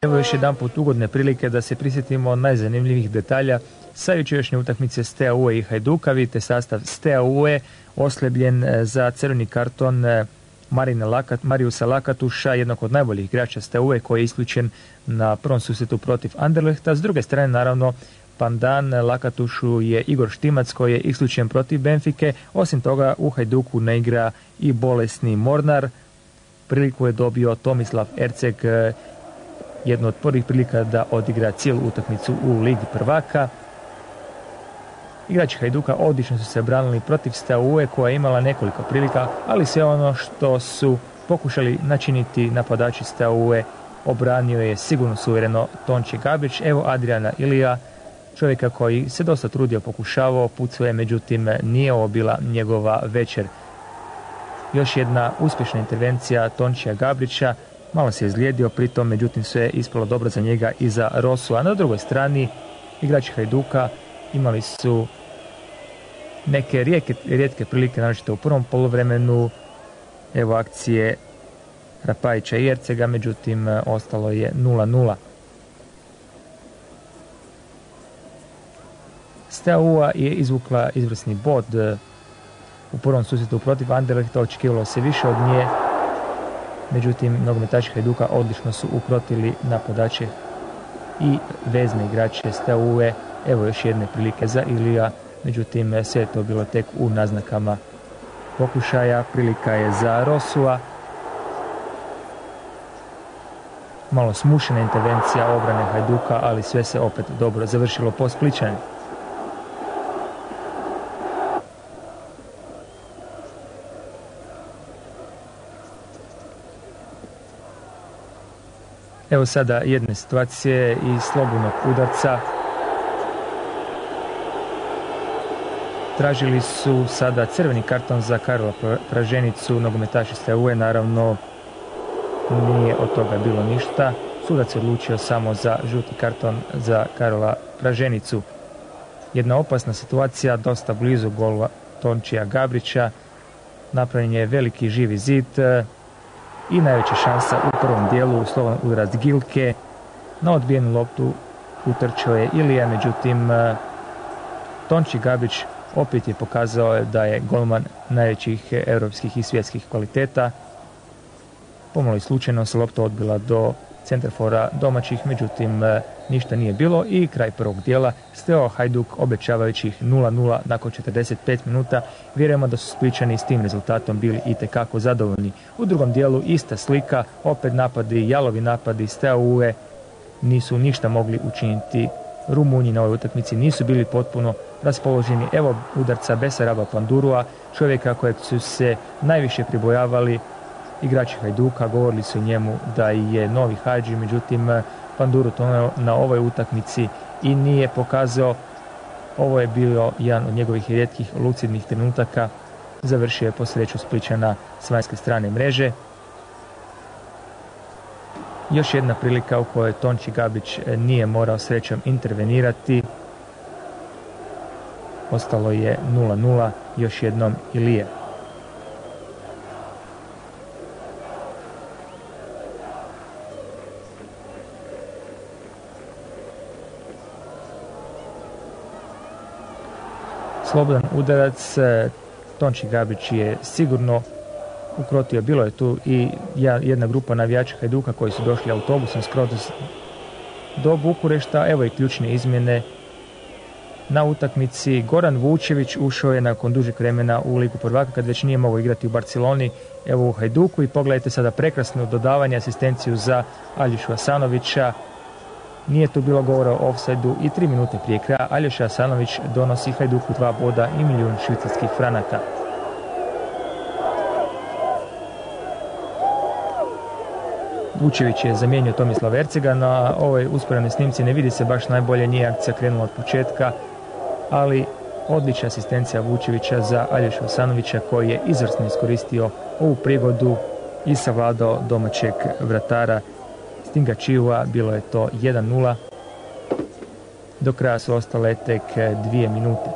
Evo još jedan put ugodne prilike da se prisjetimo najzanimljivijih detalja sa jučerašnje utakmice Steaua Ue i Hajduka. Vidite sastav Steaua Ue oslebljen za crveni karton Mariusa Lakatuša, jednog od najboljih igrača Steaua Ue, koji je isključen na prvom susretu protiv Anderlechta. S druge strane, naravno, pandan Lakatušu je Igor Štimac, koji je isključen protiv Benfike. Osim toga, u Hajduku ne igra i bolesni Mornar. Priliku je dobio Tomislav Erceg, jedno od prvih prilika da odigra cijelu utakmicu u Ligi prvaka. Igrači Hajduka odlično su se branili protiv Steaua Ue, koja je imala nekoliko prilika, ali sve ono što su pokušali načiniti napadači Steaua Ue obranio je sigurno suvereno Tonči Gabrić. Evo Adriana Ilija, čovjeka koji se dosta trudio, pokušavao, pucao je, međutim nije ovo bila njegova večer. Još jedna uspješna intervencija Tončija Gabrića, malo se je izlijedio pritom, međutim sve je ispalo dobro za njega i za Rosu. A na drugoj strani igrači Hajduka imali su neke rijetke prilike, naročito u prvom poluvremenu. Evo akcije Rapajića i Ercega, međutim ostalo je 0:0. Steaua je izvukla izvrsni bod u prvom susretu protiv Anderlechta, očekivalo se više od nje, međutim nogometaši Hajduka odlično su ukrotili napadače i vezne igrače Steaua Ue. Evo još jedne prilike za Ilija, međutim sve je to bilo tek u naznakama pokušaja. Prilika je za Rosua. Malo smušena intervencija obrane Hajduka, ali sve se opet dobro završilo po Splićanima. Evo sada jedne situacije iz slobodnog udarca. Tražili su sada crveni karton za Karola Praženicu, nogometaši Steaua Ue, naravno nije od toga bilo ništa. Sudac je odlučio samo za žuti karton za Karola Praženicu. Jedna opasna situacija, dosta blizu gola Tončija Gabrića. Napravljen je veliki živi zid i najveća šansa u prvom dijelu, slobodan udarac Gilke. Na odbijenu loptu utrčao je Ilija, međutim Tonči Gabrić opet je pokazao da je golman najvećih europskih i svjetskih kvaliteta. Pomalo i slučajno se lopta odbila do centarfora domaćih, međutim ništa nije bilo i kraj prvog dijela. Steaua Hajduk obećavajućih 0:0 nakon 45 minuta. Vjerujemo da su Splićani s tim rezultatom bili itekako zadovoljni. U drugom dijelu ista slika, opet napadi, jalovi napadi Steaua Ue, nisu ništa mogli učiniti. Rumunji na ovoj utakmici nisu bili potpuno raspoloženi. Evo udarca Besaraba Pandurua, čovjeka kojeg su se najviše pribojavali igrači Hajduka. Govorili su njemu da je novi Hadži, međutim Panduru to na ovoj utakmici i nije pokazao. Ovo je bio jedan od njegovih rijetkih lucidnih trenutaka. Završio je po sreću Splićana s vanjske strane mreže. Još jedna prilika u kojoj Tonči Gabrić nije morao srećom intervenirati. Ostalo je 0:0, još jednom Ilije. Slobodan udarac, Tonči Gabrić je sigurno ukrotio. Bilo je tu i jedna grupa navijača Hajduka koji su došli autobusom skroz do Bukurešta. Evo i ključne izmjene na utakmici. Goran Vučević ušao je nakon dužeg vremena u Ligu prvaka kad već nije mogao igrati u Barceloni. Evo u Hajduku i pogledajte sada prekrasno dodavanje, asistenciju za Aljošu Asanovića. Nije tu bilo govora o ofsajdu i 3 minute prije kraja Aljoša Asanović donosi Hajduku 2 boda i 1 milijun švicarskih franaka. Vučević je zamijenio Tomislava Ercega. Na ovoj usporednoj snimci ne vidi se baš najbolje, nije akcija krenula od početka, ali odlična asistencija Vučevića za Aljošu Asanovića, koji je izvrsno iskoristio ovu prigodu i savladao domaćeg vratara Stinga Čiua. Bilo je to 1:0. Do kraja su ostale tek 2 minute.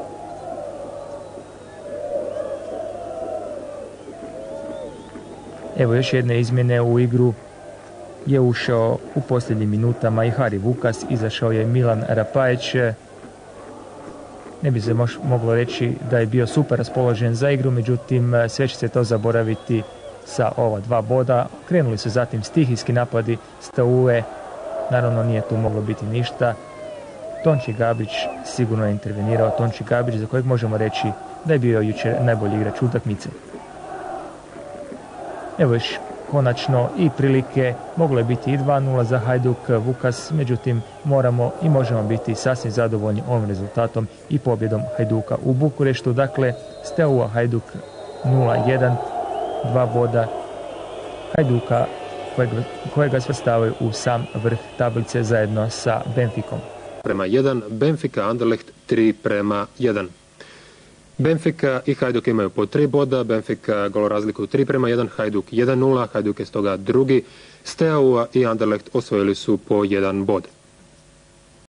Evo još jedne izmjene u igru je ušao u posljednjim minutama i Hari Vukas, izašao je Milan Rapajeć. Ne bi se moglo reći da je bio super raspoložen za igru, međutim sve će se to zaboraviti sa ova 2 boda. Krenuli su zatim stihijski napadi Steaue, naravno nije tu moglo biti ništa. Tonči Gabrić sigurno je intervenirao, Tonči Gabrić za kojeg možemo reći da je bio jučer najbolji igrač utakmice. Evo još konačno i prilike, moglo je biti i 2-0 za Hajduk. Vukas, međutim moramo i možemo biti sasvim zadovoljni ovim rezultatom i pobjedom Hajduka u Bukureštu. Dakle, Steaua Hajduk 0-1, 2 boda Hajduka kojega svrstavaju u sam vrh tablice zajedno sa Benficom. Prema 1, Benfica Anderlecht 3:1. Benfica i Hajduk imaju po 3 boda, Benfica golo razliku 3:1, Hajduk 1:0, Hajduk je stoga drugi, Steaua i Anderlecht osvojili su po 1 bod.